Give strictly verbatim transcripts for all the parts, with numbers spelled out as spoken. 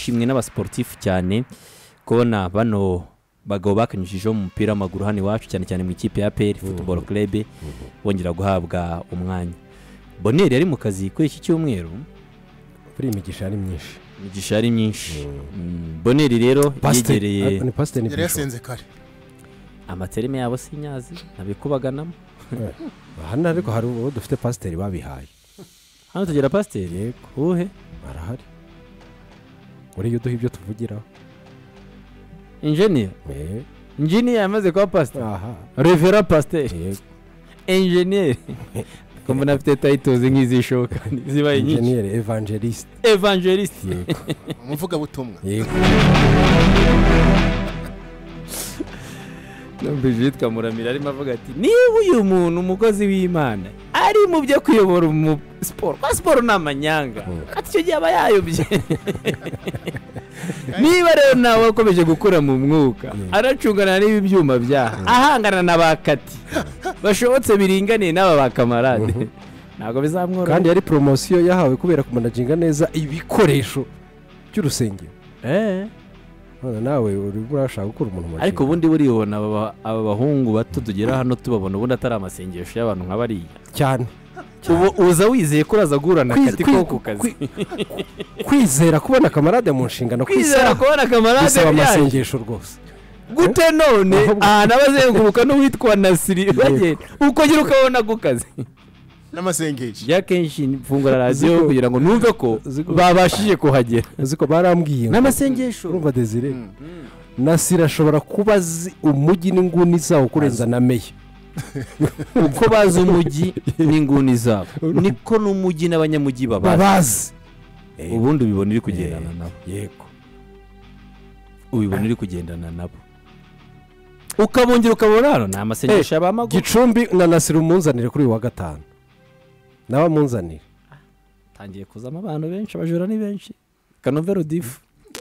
byishimwe n'abasportif cyane kubona bano bagabo bakanyujije mu mupira w'amaguru hano iwacu cyane cyane mu ikipe ya A P R Football Club bongera guhabwa umwanya. Bonheur yari mu kazi kuri iki cyumweru kuri imigisha ari myinshi imigisha ari myinshi Bonheur rero yegereye ni pasteur ni yasenze kare amatereme yabo sinyazi nabikubaganamo hano ariko hari uwo dufite pasteur babihaye hano tugera pasteur yego uhe arahari uri yuduha ibyo tuvugiraho engineer eh engineer yamaze kwa pasteur aha reverend pasteur yego engineer comme n'afite titles nk'izishoka zibaye nyinshi engineer evangelist evangelist yego umuvuga butumwa yego Nambije twamuramira arimo avuga ati niba uyu muntu umukozi w'Imana ari mu byo kuyobora mu sport kwa sport namanyanga ati cyo gihe abayayobye niba rero nawe akomeje gukura mu mwuka aracungana n'ibi byuma byaha ahangana n'abakati bashobotse biringaniye n'aba bakamarade ntago bizamwora kandi yari promotion yahawe kubera kumanaginga neza ibikoresho by'urusengero eh none nawe uri urashaka gukora umuntu mu ariko ubundi buribona aba bahungu bato tugera hano tubabona ubundi atari amasengesho y'abantu nk'abariya cyane ubu uza wizeye ko urazagurana kati ko ku kazi kwizera kubona kamarade mu nshingano kwizera kubona kamarade bisaba amasengesho rwose gute none aha nabazenguruka n'uwitwa Nasiri bagenda uko gira ukabona ku kazi n'amasengesho ya kenshi mfungura radio kugira ngo numve ko babashije kuhagera uziko barambwiye n'amasengesho urumva Desire Nasiri ashobora kuba umujyi n'inguni zawo kurenza na Meya uko bazi umujyi n'inguni zabo niko n'umujyi n'abanyamujyi babazi ubundi ubibona iri kugendana nabo yego ubibona iri kugendana nabo ukabongera ukabona na amasengesho y'abamago Gicumbi na Nasiri umunzanire kuri wa gatanu nawe munzanire tangiye kuzama abantu benshi abajura ni benshi kanovero difu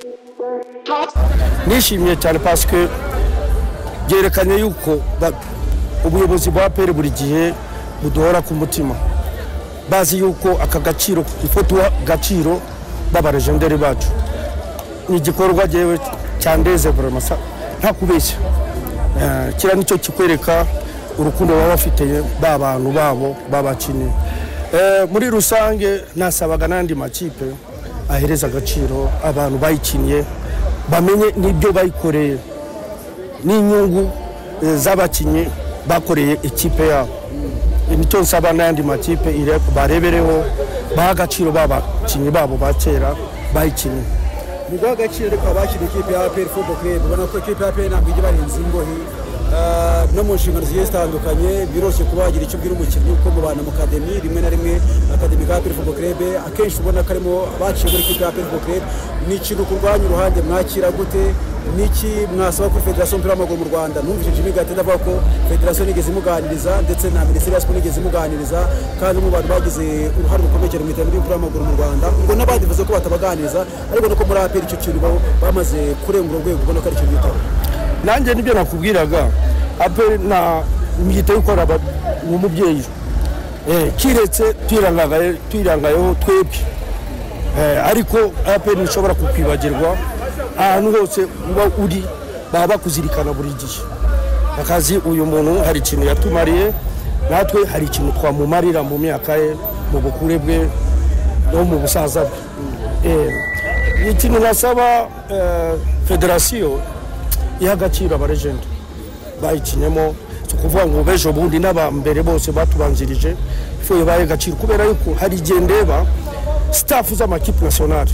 nishimiye cyane parce que byerekanye yuko ubuyobozi bwa A P R buri gihe buduhora ku mutima bazi yuko aka gaciro ifoto gaciro baba legendary bacu ni igikorwa jewe cyandeze vraiment nta kubeshya kira nicyo kikwereka urukundo baba bafite babantu babo babakini muri rusange nasabaga nandi makipe ahereza agaciro abantu bayikiniye bamenye nibyo bayikoreye n'inyungu z'abakinyi bakoreye ikipe yabo nicyo nsaba nandi makipe ire barebereho bahagaciro babakinyi babo bakera bayikiniye nibwo agaciro reka bakina ikipe ya A P R Football Club ubona ko ikipe ya A P R ntabwo ijya barenza ingohi no mu nshingano zigiye zitandukanye biroroshye kuba wagira icyo ubwira umukinnyi uko mubana mu academy rimwe na rimwe academy ya A P R Football Club akenshi ubona ko arimo baciye muri ikipe ya A P R Football Club ni ikintu kurwanya uruhande mwakira gute niki mwasaba kuri Federation y'umupira w'amaguru mu Rwanda numvise Jimmy Gatenda avuga ko Federation igeze imuganiriza ndetse na Ministeri ya Sport igeze imuganiriza kandi mu bantu bagize uruhare rukomeye mu iterambere ry'umupira w'amaguru mu Rwanda ngo n'abandi bivuze ko batabaganiriza ariko nuko muri A P R icyo kintu bamaze kurenga urwego ubona ko ari ikintu bitaho nanjye nibyo nakubwiraga A P R na imyite y'ukora umubyeyi eh kiretse twirangagaye twirangayeho twebwe eh ariko A P R nishobora kukwibagirwa ahantu hose uba uri baba bakuzirikana buri gihe akazi uyu muntu hari ikintu yatumariye natwe hari ikintu twamumarira mu myaka ye mu bukure bwe no mu busaza bwe eh ikintu nasaba federation ihagaciro abarejende bayikinyemo kuvuga ngo bejo bundi n'abambere bose batubanzirije ifuye baye gaciro kubera yuko hari igendeba staff z'amakipe nationale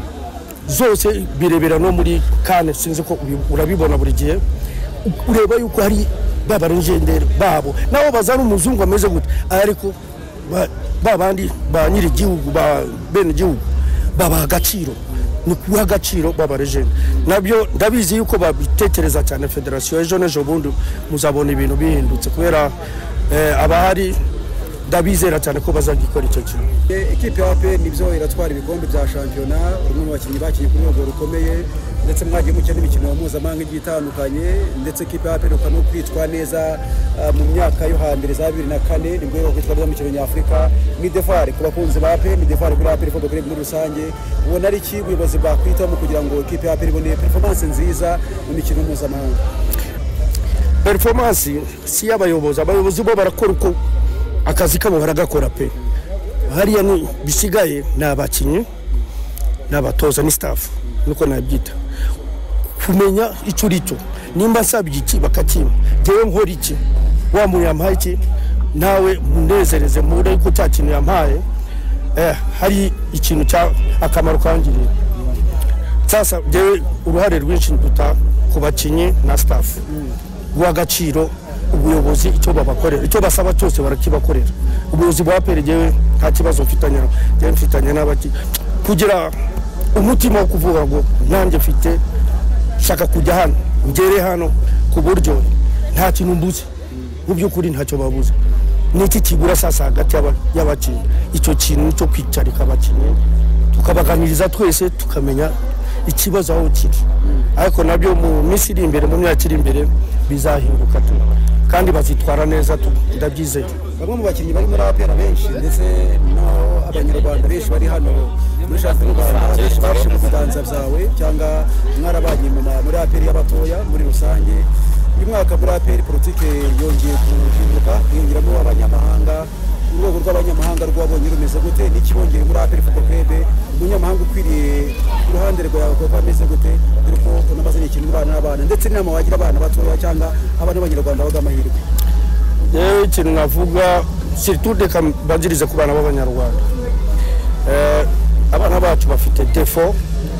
zose birebera no muri kane sinzi ko urabibona buri gihe ureba yuko hari baba legendary babo nabo bazana umuzungu ameze gute ariko babandi ba nyiri gihugu ba bene gihugu baba agaciro ni kuha agaciro baba legend nabyo ndabizi yuko babitekereza cyane federation ejo nejo bundi muzabona ibintu bihindutse kubera abahari ndabizera cyane ko bazagikora icyo kintu ikipe ya A P R nibyo iratwara ibikombe bya shampiyona umwe mu bakinnyi bakinnye ku rwego rukomeye ndetse mwagiye mukina imikino mpuzamahanga igiye itandukanye ndetse ikipe ya APR no kwitwa neza mu myaka yo hambere za bibiri na kane nibwo yo kwitwa neza mu mikino nyafurika. Midefari ku bakunzi ba APR, Midefari kuri APR Football Club muri rusange, ubona ari iki ubuyobozi bwakwitaho mu kugira ngo ikipe ya APR ibone performance nziza mu mikino mpuzamahanga? Performance si y'abayobozi, abayobozi bo barakora uko akazi kabo baragakora pe. Hariya ni bisigaye n'abakinyi n'abatoza ni staff nuko nabyita kumenya icyo ricyo nimba sabye iki bakakima tewe nkora iki wa muntu yampaye iki nawe munezereze muri uko cyakintu yampaye eh hari ikintu cya akamaro kangiriye. Sasa jewe uruhare rwinshi nduta ku bakinyi na staff w'agaciro ubuyobozi icyo babakorera icyo basaba cyose barakibakorera. Ubuyobozi bwa APR jewe nta kibazo mfitanye jewe mfitanye n'abaki kugira umutima wo kuvuga ngo nanjye mfite shaka kujya hano ngere hano ku buryo nta kintu mbuze mu by'ukuri ntacyo babuze. Niki kigura sasa hagati y'abakinyi icyo kintu cyo kwicarika abakinyi tukabaganiriza twese tukamenya ikibazo aho kiri, ariko nabyo mu minsi iri imbere mu myaka iri imbere bizahinduka tu kandi bazitwara neza ndabyizeye. Bamwe mu bakinnyi bari muri APR benshi ndetse no abanyarwanda benshi bari hano muri shampiyona benshi bashe mu biganza byawe cyangwa mwarabanye muri APR y'abatoya muri rusange. Uyu mwaka muri APR politike yongeye kuhinduka yongeramo abanyamahanga. Urwego rw'abanyamahanga rwabonye rumeze gute n'ikibongeye muri APR Football Club? Umunyamahanga ukwiriye uruhande rwawe ko ameze gute ariko unamaze n'ikintu bana n'abana ndetse n'inama wagira abana batoya cyangwa abana b'abanyarwanda baga amahirwe? Yewe ikintu navuga surtout de kabagirize ku bana b'abanyarwanda, eh abana bacu bafite defo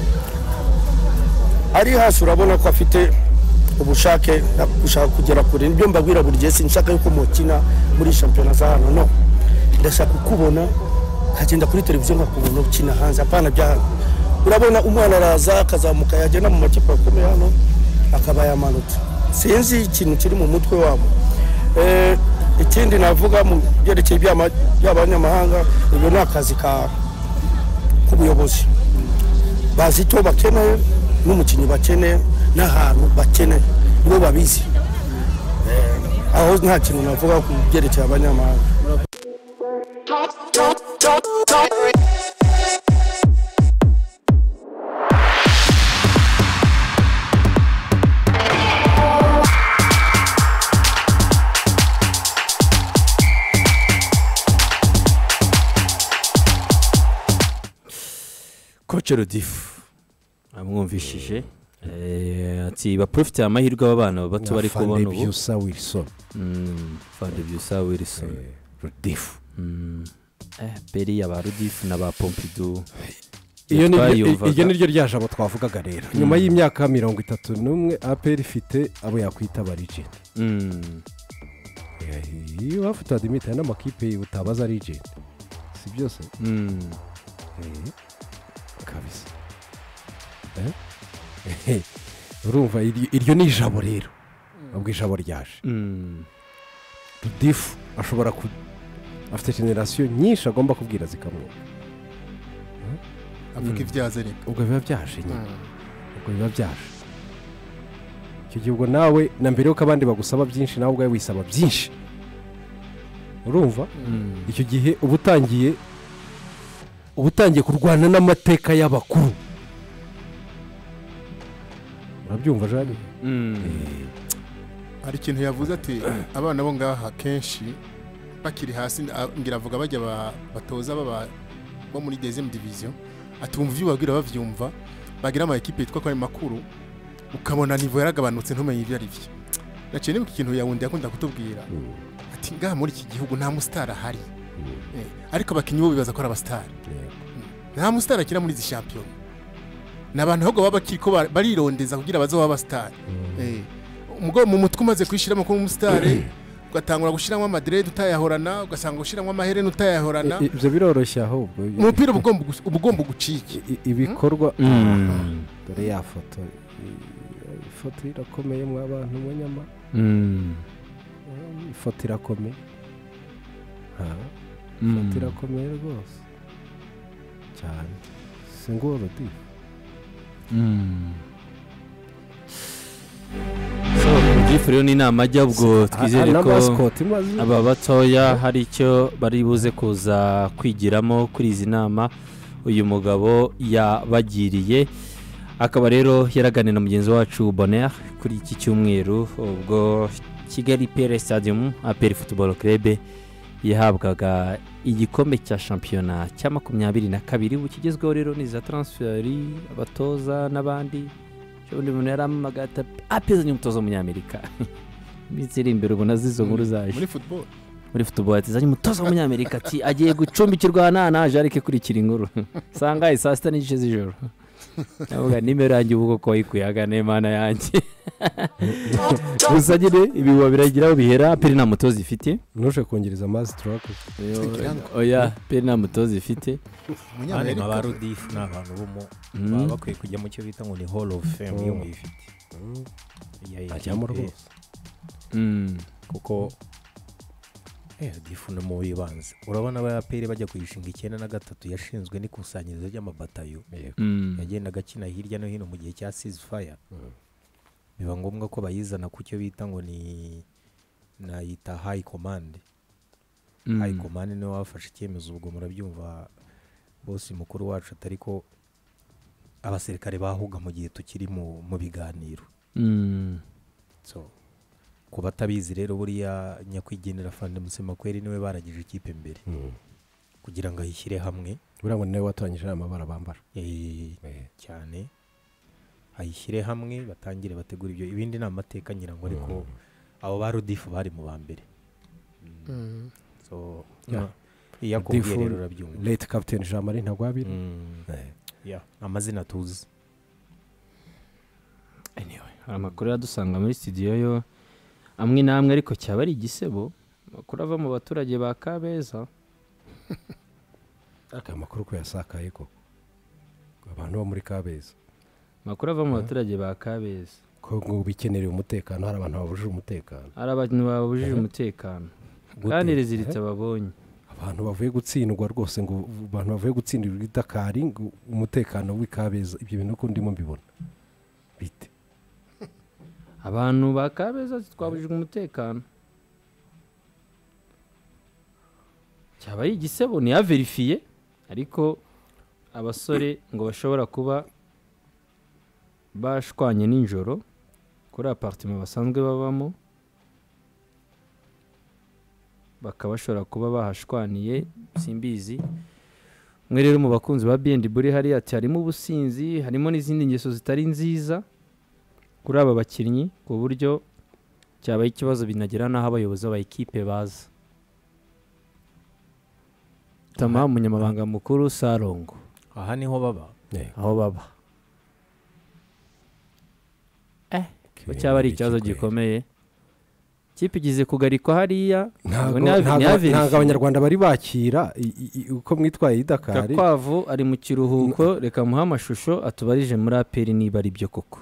ari hasi, urabona ko afite ubushake gushaka kugera kure. Nibyo mbabwira buri gihe sinshaka yuko mukina muri championnat za hano, no ndashaka kubona kagenda kuri televiziyo nkakubona ukina hanze apana bya hano. Urabona umwana araza akazamuka yagenda mu makipe akomeye hano akaba yamanutse, sinzi ikintu kiri mu mutwe wabo. Eh ikindi navuga mu byerekeye by'abanyamahanga ibyo ni akazi ka kubuyobozi, bazi icyo bakeneye n'umukinnyi bakeneye n'ahantu bakeneye nibo babizi. Eh aho nta kintu navuga ku byerekeye abanyamahanga. Coach Rodifu amwumvishije ati baprofite amahirwe y'abana bato bari kubona ubu. Byusa Wilson mm Fande Byusa Wilson Rodifu eh Peri ya ba Rodifu na ba Pompidou. Iyo ni iyo ni ryo ryajabo twavugaga rero nyuma y'imyaka mirongo itatu n'umwe APR ifite abo yakwita barigent. mm iyo bafite adimita n'amakipe utabaza rigent si byose. mm eh kabisa eh urumva iryo ni ijabo rero ubwo ijabo ryaje. mm Rodifu ashobora ku afite generation nyinshi agomba kubwira zikamwumva avuga ibyaze reka ubwo biba byaje nyine ubwo biba byaje icyo gihe ubwo nawe na mbere yuko abandi bagusaba byinshi nawe ubwawe wisaba byinshi, urumva icyo gihe uba utangiye uba utangiye kurwana n'amateka y'abakuru, urabyumva Jean? hari ikintu yavuze ati abana bo ngaha kenshi bakiri hasi ngira avuga bajya batoza baba bo muri deuxième division, ati umva ibyo babwira bavyumva bagira ama equipe yitwa ko ari makuru ukabona niveau yaragabanutse ntumenye ibyo ari byo. Naciye nibuka ikintu yawundi yakunda kutubwira ati ngaha muri iki gihugu nta mustar ahari, ariko abakinyi bo bibaza ko ari abastar. Nta mustar akira muri zi champion n'abantu ahubwo baba bakiko barirondeza kugira bazo baba star. eh umugabo mu mutwe umaze kwishiramo ko umustar ugatangura gushiramo amadred utayahorana ugasanga gushiramo amaherene utayahorana, ibyo biroroshye ahubwo umupira ubugomba ubugomba gucike ibikorwa. Dore ya foto ifoto irakomeye mu abantu mu nyama. Ifoto irakomeye ifoto irakomeye rwose cyane singoro di Rodifu rero ni inama ajya ubwo twizere ko aba batoya hari icyo bari buze kuza kwigiramo kuri izi nama uyu mugabo yabagiriye. Akaba rero yaraganira na mugenzi wacu Bonheur kuri iki cyumweru ubwo Kigali P R Stadium A P R Football Club yahabwaga igikombe cya shampiyona cya makumyabiri na kabiri bukigezweho rero ni za transferi abatoza n'abandi undi muntu yaramagata apezanye umutoza w'umunyamerika bizira imbere ubona zizo nkuru zaje muri football muri football atizanye umutoza w'umunyamerika ati agiye gucumbikirwa nana jarike kurikira inkuru sanga isaa sita n'igice z'ijoro navuga nimero yanjye ubuko ko ikuyaga n'Imana yanjye gusa nyine ibi wabiragira bihera peri nta mutoza ifite nuje kongereza amazi turako oya peri nta mutoza ifite umunyamerika aba Rodifu ni abantu bomo baba bakwiye kujya mu cyo bita ngo ni Hall of Fame iyo muyifite ajyamo rwose kuko eh Rodifu no mu bibanza urabona aba peri bajya kuyishinga icyenda na gatatu yashinzwe n'ikusanyirizo ry'amabatayo yagendaga akina hirya no hino mu gihe cya ceasefire biba ngombwa ko bayizana ku cyo bita ngo ni nayita high command high command niwe wafashe icyemezo ubwo murabyumva bosi mukuru wacu atari ko abasirikare bahuga mu gihe tukiri mu mu biganiro so kuba tabizi rero buriya nyakwigendera Fande Musemakweri niwe baragije ikipe mbere kugira ngo ayishyire hamwe buriya ngo niwe watangije amabara bambara eh cyane ayishyire hamwe batangire bategura ibyo ibindi na amateka nyirango ariko abo ba Rodifu bari mu bambere so iya kubwiye rero rabyumva late captain Jean Marie Ntagwabira yeah amazina tuzi anyway amakuru yadusanga muri studio yo amwe namwe ariko cyaba ari igisebo makuru ava mu baturage ba Kabeza aka makuru ko yasakaye ko abantu bo muri Kabeza makuru ava mu baturage ba Kabeza ko ngo bikenereye umutekano hari abantu babujije umutekano hari abantu babujije umutekano kandi reziritse babonye abantu bavuye gutsindwa rwose ngo abantu bavuye gutsindirwa idakari ngo umutekano w'Ikabeza ibyo bintu ko ndimo mbibona bite abantu ba Kabeza twabujije umutekano cyaba ari igisebo ni ya verifiye ariko abasore ngo bashobora kuba bashwanye ninjoro kuri apartment basanzwe babamo bakaba bashobora kuba bahashwaniye simbizi mwe rero mu bakunzi ba B N D buri hari ati harimo ubusinzi harimo n'izindi ngeso zitari nziza kuri aba bakinnyi ku buryo cyabaye ikibazo binagera naho abayobozi ba equipe baza tama umunyamabanga mukuru Sarongo aha niho baba aho baba eh cyaba ari ikibazo gikomeye kipe igize kugarikwa hariya ntabwo abanyarwanda bari bakira uko mwitwaye idakari Gakwavu ari mu kiruhuko reka muha amashusho atubarije muri aperi niba ari byo koko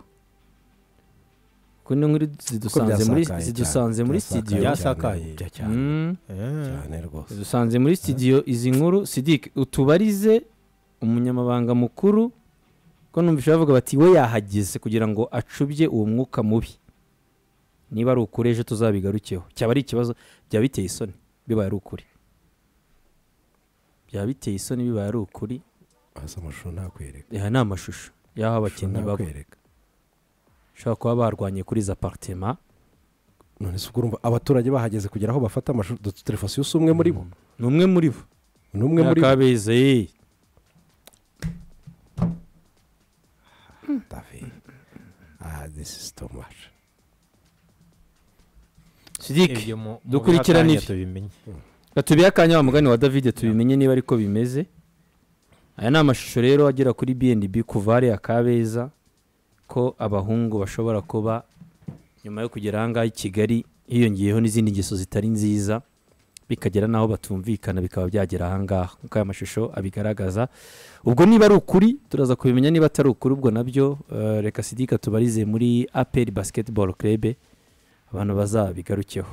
kuno nkuri zidusanze muri zidusanze muri studio yasakaye cyane rwose zidusanze muri studio izi nkuru Sidik utubarize umunyamabanga mukuru ko numvise bavuga bati we yahageze kugira ngo acubye uwo mwuka mubi niba ari ukuri ejo tuzabigarukeho cyaba ari ikibazo bya biteye isoni bibaye ari ukuri bya biteye isoni bibaye ari ukuri asa amashusho ntakwereka eh na amashusho yaho abakinnyi babo shaka kuba barwanye kuri za apartment none se urumva abaturage bahageze kugira aho bafata amashusho telefone y'umwe muri bo numwe muri bo numwe muri Kabeza eh David ah this is too much Sidik dukurikirana ibi gatubiye akanya wa mugani wa David tubimenye niba ariko bimeze aya ni amashusho rero agera kuri B N B kuvare ya Kabeza ko abahungu bashobora kuba nyuma yo kugera hanga i Kigali hiyongiyeho n'izindi ngeso zitari nziza bikagera naho batumvikana bikaba byagera hanga uko aya mashusho abigaragaza ubwo niba ari ukuri turaza kubimenya niba atari ukuri ubwo nabyo uh, reka Sidika tubarize muri A P R Basketball Club abantu bazabigarukeho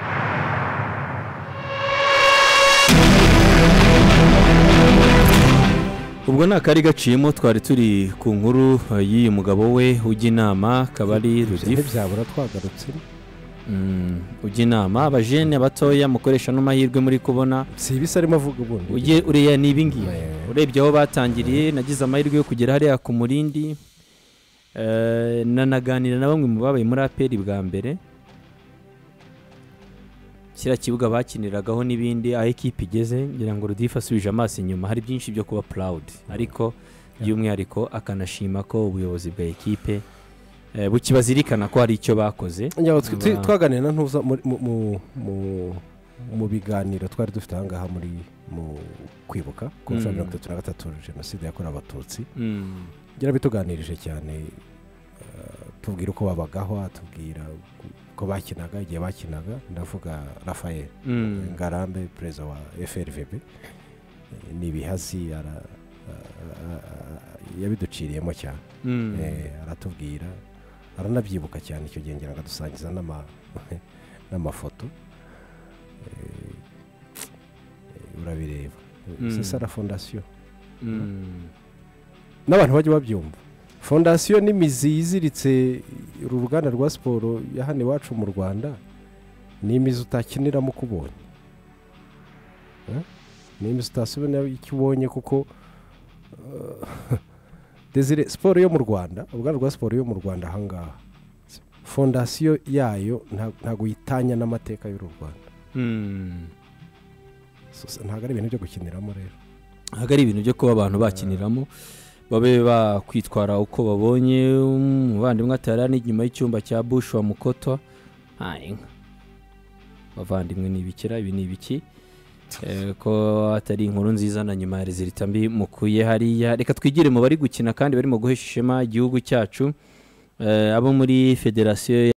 ubwo nakari gaciyemo twari turi ku nkuru y'uyu mugabo we ujya inama akaba ari Rodifu byabura twagarutse Mm, ujya inama abajene abatoya mukoresha n'amahirwe muri kubona si ibisa arimo avuga ubundi ujye uriya ni ibingibi Eh. urebye aho batangiriye nagize amahirwe yo kugera hariya ku murindi eh, nanaganira na bamwe mu babaye muri aperi bwa mbere kiriya kibuga bakiniragaho n'ibindi aho ekipi igeze ngira ngo Rudifu asubije amaso inyuma hari byinshi byo kuba proud ariko by'umwihariko akanashima ko ubuyobozi bwa ekipe eh, bukibazirikana ko hari icyo bakoze Njyaho tw- tw- Ba- twaganira na ntuza muri- mu- mu- mu- mu biganiro twari dufite aha ngaha muri mu kwibuka ku nshuro ya Mm. mirongo itatu na gatatu jenoside yakorewe abatutsi Mm, ngira bituganirije cyane eh, tubwira uko babagaho atubwira ko bakinaga igihe bakinaga ndavuga Raphael mm, Ngarambe perezida wa F R V B eh, ni ibihazi ara- a- a- a- yabiduciriyemo cyane mm. Eh, aratubwira aranabyibuka cyane icyo gihe ngira ngo adusangiza n'ama- n'amafoto Eh, eh, urabireba Mm. c'est ça la fondation Mm. n'abantu bajya babyumva fondasiyo n'imizi yiziritse uru ruganda rwa siporo ya hano iwacu mu rwanda ni imizi utakiniramo uko ubonye Eh? ni imizi utasubira icyo ubonye kuko eh, Desire siporo yo mu rwanda uruganda rwa siporo yo mu rwanda ahangaha fondasiyo yayo nta- ntabwo yitanya n'amateka y'uru rwanda Mm. So, ntabwo ari ibintu byo gukiniramo rero ntabwo ari ibintu byo kuba abantu bakiniramo babe bakwitwara uko babonye umuvandimwe atari n'inyuma y'icyumba cya bush wa mukotwa inka bavandimwe ni ibikira ibi ni ibiki Eh, ko atari inkuru nziza na nyuma ya rezilita mbi mukuye hariya reka twigire mu bari gukina kandi barimo guhesha ishema igihugu cyacu Eh, abo muri federasiyo